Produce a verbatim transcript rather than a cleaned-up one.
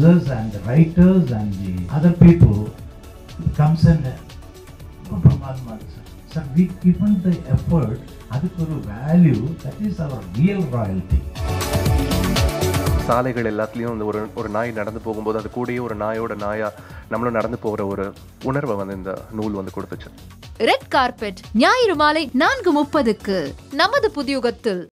producers and the writers and the other people comes in. Sir, we given the effort, adukku oru value, that is our real royalty. சாலைகள் எல்லாத்துலேயும் இந்த ஒரு ஒரு நாய் நடந்து போகும்போது அது கூடயே ஒரு நாயோட நாயா நம்மளும் நடந்து போகிற ஒரு உணர்வை வந்து இந்த நூல் வந்து கொடுத்துச்சு. ரெட் கார்பெட் ஞாயிறு மாலை நான்கு முப்பதுக்கு நமது புதியுகத்தில்.